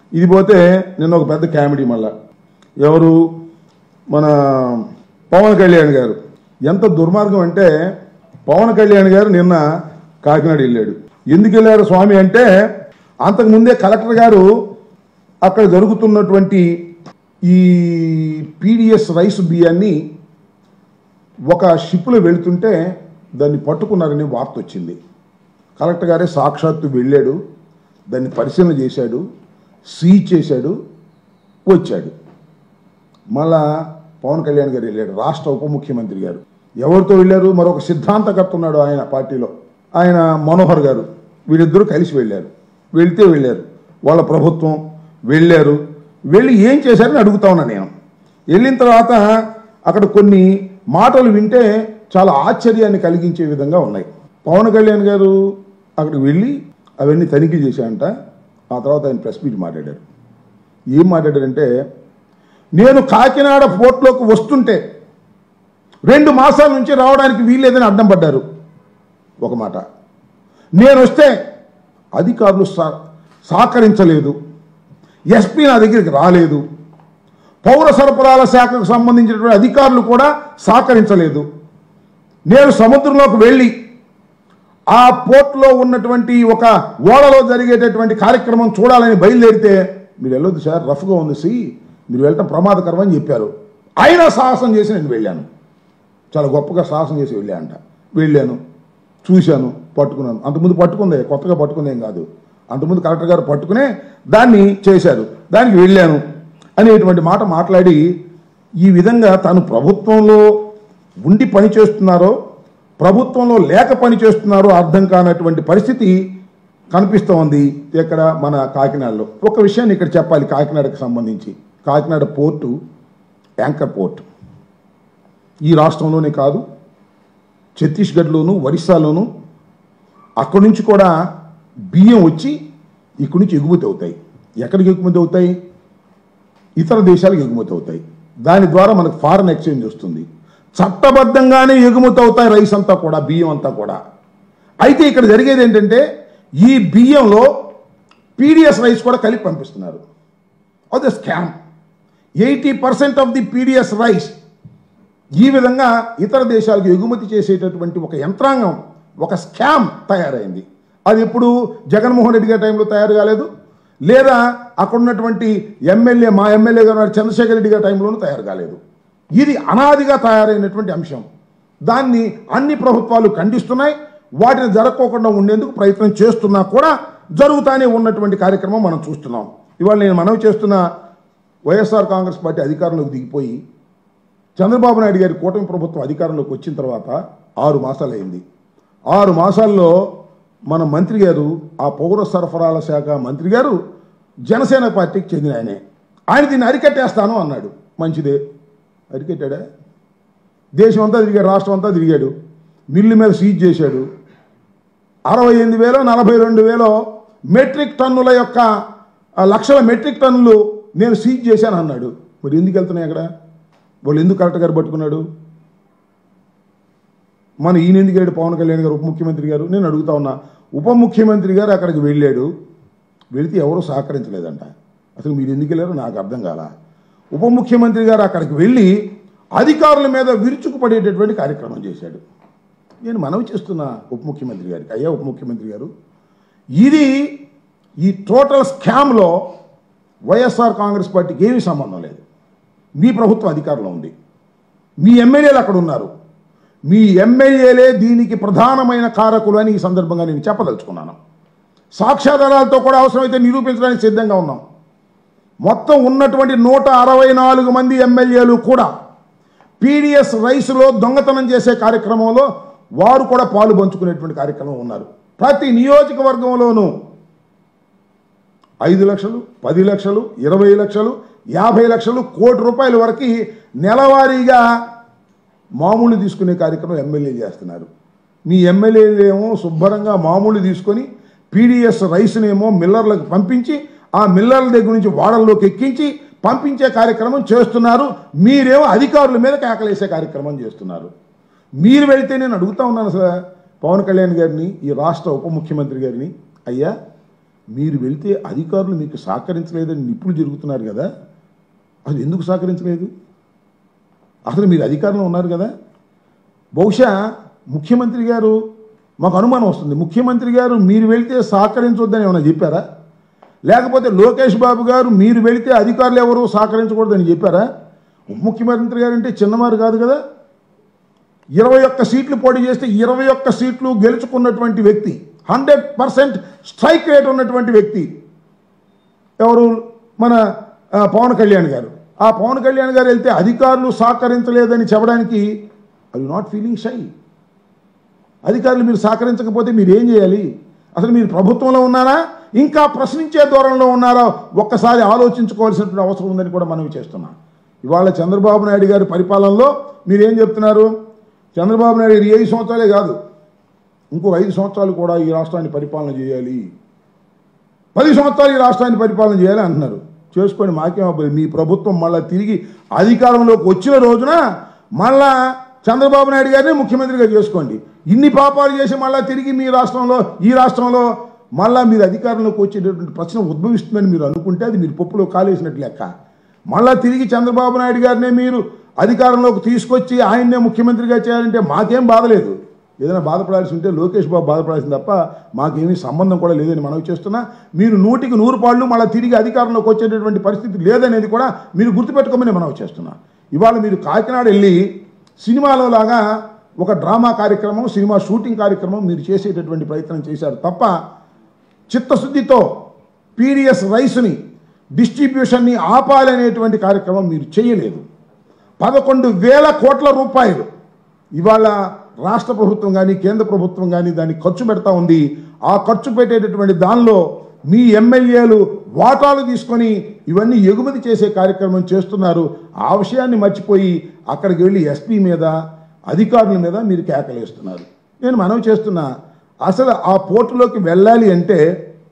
ఇది పోతే నిన్న ఒక పెద్ద కామెడీ మళ్ళా ఎవరు మన పవన్ కళ్యాణ్ గారు. ఎంత దుర్మార్గం అంటే పవన్ కళ్యాణ్ గారు నిన్న కాకినాడ వెళ్ళాడు. ఎందుకు వెళ్ళాడు స్వామి అంటే అంతకుముందే కలెక్టర్ గారు అక్కడ జరుగుతున్నటువంటి ఈ పీడిఎస్ రైస్ బియ్యాన్ని ఒక షిప్లో వెళుతుంటే దాన్ని పట్టుకున్నారని వార్త వచ్చింది. కలెక్టర్ గారే సాక్షాత్తు వెళ్ళాడు, దాన్ని పరిశీలన చేశాడు, సీజ్ చేశాడు, వచ్చాడు. మళ్ళా పవన్ కళ్యాణ్ గారు వెళ్ళాడు, రాష్ట్ర ఉప ముఖ్యమంత్రి గారు. ఎవరితో వెళ్ళారు? మరొక సిద్ధాంతకర్త ఉన్నాడు ఆయన పార్టీలో, ఆయన మనోహర్ గారు. వీళ్ళిద్దరూ కలిసి వెళ్ళారు. వెళ్ళారు వాళ్ళ ప్రభుత్వం వెళ్ళారు. వెళ్ళి ఏం చేశారని అడుగుతా ఉన్నా నేను. వెళ్ళిన తర్వాత అక్కడ కొన్ని మాటలు వింటే చాలా ఆశ్చర్యాన్ని కలిగించే విధంగా ఉన్నాయి. పవన్ కళ్యాణ్ గారు అక్కడికి వెళ్ళి అవన్నీ తనిఖీ చేశారంట. ఆ తర్వాత ఆయన ప్రెస్ మీట్ మాట్లాడారు. ఏం మాట్లాడారంటే, నేను కాకినాడ పోర్ట్లోకి వస్తుంటే 2 మాసాల నుంచి రావడానికి వీల్లేదని అడ్డం పడ్డారు ఒక మాట. నేను వస్తే అధికారులు సహకరించలేదు, ఎస్పీ నా దగ్గరికి రాలేదు, పౌర సరఫరాల శాఖకు సంబంధించినటువంటి అధికారులు కూడా సహకరించలేదు. నేను సముద్రంలోకి వెళ్ళి ఆ పోర్ట్లో ఉన్నటువంటి ఒక ఓడలో జరిగేటటువంటి కార్యక్రమం చూడాలని బయలుదేరితే మీరు వెళ్ళొద్దు సార్, రఫ్గా ఉంది, మీరు వెళ్ళటం ప్రమాదకరం అని చెప్పారు. అయినా సాహసం చేసి నేను వెళ్ళాను. చాలా గొప్పగా సాహసం చేసి వెళ్ళాను, చూశాను, పట్టుకున్నాను. అంతకుముందు పట్టుకుందే, కొత్తగా పట్టుకుందేం కాదు. అంతకుముందు కలెక్టర్ గారు పట్టుకునే దాన్ని చేశారు, దానికి వెళ్ళాను అనేటువంటి మాట మాట్లాడి ఈ విధంగా తాను ప్రభుత్వంలో ఉండి పని చేస్తున్నారో ప్రభుత్వంలో లేక పని చేస్తున్నారో అర్థం కానటువంటి పరిస్థితి కనిపిస్తూ ఉంది ఇక్కడ మన కాకినాడలో. ఒక విషయాన్ని ఇక్కడ చెప్పాలి కాకినాడకు సంబంధించి. Kakinada port anchor port. ఈ రాష్ట్రంలోనే కాదు, ఛత్తీస్గఢ్లోను, ఒరిస్సాలోను అక్కడి నుంచి కూడా బియ్యం వచ్చి ఇక్కడి నుంచి ఎగుమతి అవుతాయి. ఎక్కడికి ఎగుమతి అవుతాయి? ఇతర దేశాలకు ఎగుమతి అవుతాయి. దాని ద్వారా మనకు ఫారెన్ ఎక్స్చేంజ్ వస్తుంది. చట్టబద్ధంగానే ఎగుమతి అవుతాయి రైస్ అంతా కూడా, బియ్యం అంతా కూడా. అయితే ఇక్కడ జరిగేది ఏంటంటే ఈ బియ్యంలో పీడిఎస్ రైస్ కూడా కలిపి పంపిస్తున్నారు. అది scam. 80% of the PDS rice ఈ విధంగా ఇతర దేశాలకు ఎగుమతి చేసేటటువంటి ఒక యంత్రాంగం, ఒక స్కామ్ తయారైంది. అది ఎప్పుడు జగన్మోహన్ రెడ్డి గారి టైంలో తయారు కాలేదు, లేదా అక్కడ ఉన్నటువంటి మా ఎమ్మెల్యే గారు చంద్రశేఖర్ రెడ్డి గారి టైంలోనూ తయారు కాలేదు. ఇది అనాదిగా తయారైనటువంటి అంశం. దాన్ని అన్ని ప్రభుత్వాలు ఖండిస్తున్నాయి. వాటిని జరగకోకుండా ఉండేందుకు ప్రయత్నం చేస్తున్నా కూడా జరుగుతూనే ఉన్నటువంటి కార్యక్రమం మనం చూస్తున్నాం. ఇవాళ నేను మనవి చేస్తున్న వైఎస్ఆర్ కాంగ్రెస్ పార్టీ అధికారంలోకి దిగిపోయి చంద్రబాబు నాయుడు గారి కూటమి ప్రభుత్వం అధికారంలోకి వచ్చిన తర్వాత 6 మాసాలు అయింది. 6 మాసాల్లో మన మంత్రి గారు, ఆ పౌర సరఫరాల శాఖ మంత్రి గారు జనసేన పార్టీకి చెందిన ఆయన దీన్ని అరికట్టేస్తాను అన్నాడు. మంచిదే, అరికట్టాడా? దేశం అంతా తిరిగాడు, రాష్ట్రం అంతా తిరిగాడు, మిల్లు మీద సీజ్ చేశాడు. 68,000 42,000 మెట్రిక్ టన్నుల యొక్క లక్షల మెట్రిక్ టన్నులు నేను సీజ్ చేశాను అన్నాడు. మరి ఎందుకు వెళ్తున్నాయి అక్కడ? వాళ్ళు ఎందుకు కలెక్టర్ గారు పట్టుకున్నాడు? మన ఈయన ఎందుకు వెళ్ళాడు? పవన్ కళ్యాణ్ గారు ఉప ముఖ్యమంత్రి గారు. నేను అడుగుతా ఉన్నా, ఉప ముఖ్యమంత్రి గారు అక్కడికి వెళ్ళాడు, వెళితే ఎవరూ సహకరించలేదంట. అసలు మీరు ఎందుకు వెళ్ళారో నాకు అర్థం కాల. ఉప ముఖ్యమంత్రి గారు అక్కడికి వెళ్ళి అధికారుల మీద విరుచుకుపడేటటువంటి కార్యక్రమం చేశాడు. నేను మనవి చేస్తున్నా ఉప ముఖ్యమంత్రి గారికి, అయ్యా ఉప ముఖ్యమంత్రి గారు, ఇది ఈ టోటల్ స్కామ్లో వైఎస్ఆర్ కాంగ్రెస్ పార్టీకి ఏమీ సంబంధం లేదు. మీ ప్రభుత్వం అధికారంలో ఉంది, మీ ఎమ్మెల్యేలు అక్కడ ఉన్నారు, మీ ఎమ్మెల్యేలే దీనికి ప్రధానమైన కారకులు అని ఈ సందర్భంగా నేను చెప్పదలుచుకున్నాను. సాక్ష్యాధారాలతో కూడా అవసరమైతే నిరూపించడానికి సిద్ధంగా ఉన్నాం. మొత్తం ఉన్నటువంటి 164 మంది ఎమ్మెల్యేలు కూడా పీడిఎస్ రైస్లో దొంగతనం చేసే కార్యక్రమంలో వారు కూడా పాలు పంచుకునేటువంటి కార్యక్రమం ఉన్నారు. ప్రతి నియోజకవర్గంలోనూ 5 లక్షలు, 10 లక్షలు, 20 లక్షలు, 50 లక్షలు, కోటి రూపాయల వరకు నెలవారీగా మామూలు తీసుకునే కార్యక్రమం ఎమ్మెల్యేలు చేస్తున్నారు. మీ ఎమ్మెల్యేలు ఏమో శుభ్రంగా మామూలు తీసుకొని పీడిఎస్ రైస్నేమో మిల్లర్లకు పంపించి ఆ మిల్లర్ల దగ్గర నుంచి వాడల్లోకి ఎక్కించి పంపించే కార్యక్రమం చేస్తున్నారు. మీరేమో అధికారుల మీద కేకలేసే కార్యక్రమం చేస్తున్నారు. మీరు వెళితే నేను అడుగుతా ఉన్నాను సార్ పవన్ కళ్యాణ్ గారిని, ఈ రాష్ట్ర ఉప ముఖ్యమంత్రి గారిని, అయ్యా మీరు వెళ్తే అధికారులు మీకు సహకరించలేదని నిప్పులు జరుగుతున్నారు కదా, అసలు ఎందుకు సహకరించలేదు? అసలు మీరు అధికారంలో ఉన్నారు కదా. బహుశా ముఖ్యమంత్రి గారు, మాకు అనుమానం వస్తుంది, ముఖ్యమంత్రి గారు మీరు వెళ్తే సహకరించొద్దని ఏమైనా చెప్పారా? లేకపోతే లోకేష్ బాబు గారు మీరు వెళితే అధికారులు ఎవరు సహకరించకూడదని చెప్పారా? ఉప ముఖ్యమంత్రి గారు అంటే చిన్నవారు కాదు కదా. 21 సీట్లు పోటీ చేస్తే 21 సీట్లు గెలుచుకున్నటువంటి వ్యక్తి, 100% స్ట్రైక్ రేట్ ఉన్నటువంటి వ్యక్తి ఎవరు? మన పవన్ కళ్యాణ్ గారు. ఆ పవన్ కళ్యాణ్ గారు వెళ్తే అధికారులు సహకరించలేదని చెప్పడానికి ఐ నాట్ ఫీలింగ్ షై. అధికారులు మీరు సహకరించకపోతే మీరు ఏం చేయాలి? అసలు మీరు ప్రభుత్వంలో ఉన్నారా, ఇంకా ప్రశ్నించే ధోరణిలో ఉన్నారా? ఒక్కసారి ఆలోచించుకోవాల్సినటువంటి అవసరం ఉందని కూడా మనవి చేస్తున్నాం. ఇవాళ చంద్రబాబు నాయుడు గారి పరిపాలనలో మీరేం చెప్తున్నారు? చంద్రబాబు నాయుడు గారు 5 సంవత్సరాలే కాదు, ఇంకో 5 సంవత్సరాలు కూడా ఈ రాష్ట్రాన్ని పరిపాలన చేయాలి, 10 సంవత్సరాలు ఈ రాష్ట్రాన్ని పరిపాలన చేయాలి అంటున్నారు. చేసుకొని మాకేమవుతుంది? మీ ప్రభుత్వం మళ్ళీ తిరిగి అధికారంలోకి వచ్చిన రోజున మళ్ళా చంద్రబాబు నాయుడు గారిని ముఖ్యమంత్రిగా చేసుకోండి. ఇన్ని పాపాలు చేసి మళ్ళీ తిరిగి మీ రాష్ట్రంలో, ఈ రాష్ట్రంలో మళ్ళీ మీరు అధికారంలోకి వచ్చేటటువంటి ప్రశ్న ఉద్భవిస్తుందని మీరు అనుకుంటే అది మీరు పప్పులో కాలేసినట్టు లెక్క. మళ్ళీ తిరిగి చంద్రబాబు నాయుడు గారినే మీరు అధికారంలోకి తీసుకొచ్చి ఆయన్నే ముఖ్యమంత్రిగా చేయాలంటే మాకేం బాధలేదు. ఏదైనా బాధపడాల్సి ఉంటే లోకేష్ బాబు బాధపడాల్సింది తప్ప మాకేమీ సంబంధం కూడా లేదని మనవి చేస్తున్నా. మీరు 100కి 100 పాళ్ళు మళ్ళీ తిరిగి అధికారంలోకి వచ్చేటటువంటి పరిస్థితి లేదనేది కూడా మీరు గుర్తుపెట్టుకోమని మనవి చేస్తున్నా. ఇవాళ మీరు కాకినాడ వెళ్ళి సినిమాలో లాగా ఒక డ్రామా కార్యక్రమం, సినిమా షూటింగ్ కార్యక్రమం మీరు చేసేటటువంటి ప్రయత్నం చేశారు తప్ప చిత్తశుద్ధితో పీడిఎస్ రైస్ని డిస్ట్రిబ్యూషన్ని ఆపాలనేటువంటి కార్యక్రమం మీరు చేయలేదు. 11,000 కోట్ల రూపాయలు ఇవాళ రాష్ట్ర ప్రభుత్వం కానీ కేంద్ర ప్రభుత్వం కానీ దాన్ని ఖర్చు పెడతా ఉంది. ఆ ఖర్చు పెట్టేటటువంటి దానిలో మీ ఎమ్మెల్యేలు వాటాలు తీసుకొని ఇవన్నీ ఎగుమతి చేసే కార్యక్రమం చేస్తున్నారు. ఆ విషయాన్ని మర్చిపోయి అక్కడికి వెళ్ళి ఎస్పీ మీద, అధికారుల మీద మీరు కేకలేస్తున్నారు. నేను మనవి చేస్తున్నా, అసలు ఆ పోర్టులోకి వెళ్ళాలి అంటే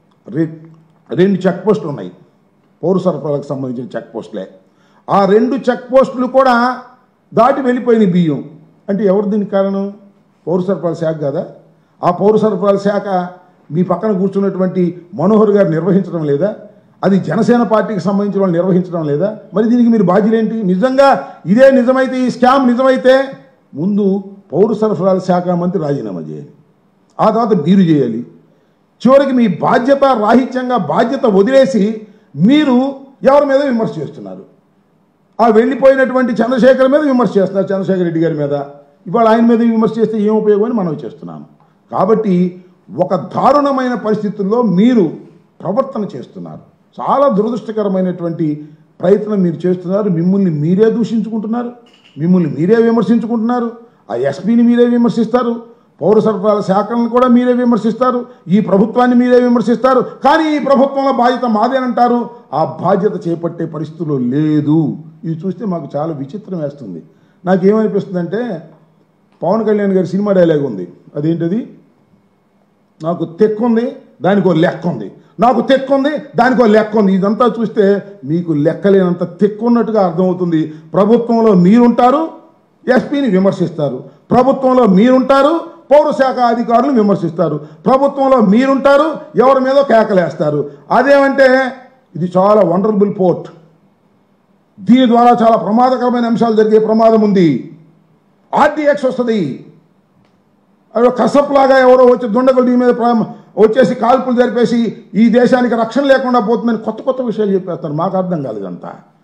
2 చెక్ పోస్టులు ఉన్నాయి, పౌర సరఫరాలకు సంబంధించిన చెక్ పోస్టులే. ఆ 2 చెక్ పోస్టులు కూడా దాటి వెళ్ళిపోయిన బియ్యం అంటే ఎవరు దీనికి కారణం? పౌర సరఫరాల శాఖ కదా. ఆ పౌర సరఫరాల శాఖ మీ పక్కన కూర్చున్నటువంటి మనోహర్ గారు నిర్వహించడం లేదా? అది జనసేన పార్టీకి సంబంధించిన వాళ్ళు నిర్వహించడం లేదా? మరి దీనికి మీరు బాధ్యులేంటి? నిజంగా ఇదే నిజమైతే, ఈ స్కామ్ నిజమైతే ముందు పౌర సరఫరాల శాఖ మంత్రి రాజీనామా చేయాలి, ఆ తర్వాత మీరు చేయాలి. చివరికి మీ బాధ్యత రాహిత్యంగా బాధ్యత వదిలేసి మీరు ఎవరి మీద విమర్శ చేస్తున్నారు? ఆ వెళ్ళిపోయినటువంటి చంద్రశేఖర్ మీద విమర్శ చేస్తున్నారు, చంద్రశేఖర్ రెడ్డి గారి మీద. ఇవాళ ఆయన మీద విమర్శ చేస్తే ఏం ఉపయోగం అని మనం చేస్తున్నాము. కాబట్టి ఒక దారుణమైన పరిస్థితుల్లో మీరు ప్రవర్తన చేస్తున్నారు. చాలా దురదృష్టకరమైనటువంటి ప్రయత్నం మీరు చేస్తున్నారు. మిమ్మల్ని మీరే దూషించుకుంటున్నారు, మిమ్మల్ని మీరే విమర్శించుకుంటున్నారు. ఆ ఎస్పీని మీరే విమర్శిస్తారు, పౌర సరఫరాల శాఖలను కూడా మీరే విమర్శిస్తారు, ఈ ప్రభుత్వాన్ని మీరే విమర్శిస్తారు. కానీ ఈ ప్రభుత్వంలో బాధ్యత మాదేనంటారు. ఆ బాధ్యత చేపట్టే పరిస్థితుల్లో లేదు. ఇది చూస్తే మాకు చాలా విచిత్రం వేస్తుంది. నాకేమనిపిస్తుందంటే పవన్ కళ్యాణ్ గారి సినిమా డైలాగ్ ఉంది, అదేంటది? నాకు తెక్కుంది దానికో లెక్క ఉంది, నాకు తెక్కుంది దానికో లెక్క ఉంది. ఇదంతా చూస్తే మీకు లెక్కలేనంత తెక్కున్నట్టుగా అర్థమవుతుంది. ప్రభుత్వంలో మీరుంటారు, ఎస్పీని విమర్శిస్తారు, ప్రభుత్వంలో మీరుంటారు, పౌర శాఖ అధికారులను విమర్శిస్తారు, ప్రభుత్వంలో మీరుంటారు, ఎవరి మీదో కేకలేస్తారు. అదేమంటే ఇది చాలా వండర్ఫుల్ పోర్ట్, దీని ద్వారా చాలా ప్రమాదకరమైన అంశాలు జరిగే ప్రమాదం ఉంది, ఆర్డీఎక్స్ వస్తుంది, అవి కసప్లాగా ఎవరో వచ్చి దుండగులు దీని మీద వచ్చేసి కాల్పులు జరిపేసి ఈ దేశానికి రక్షణ లేకుండా పోతుందని కొత్త కొత్త విషయాలు చెప్పేస్తారు. మాకు అర్థం కాదు ఇదంతా.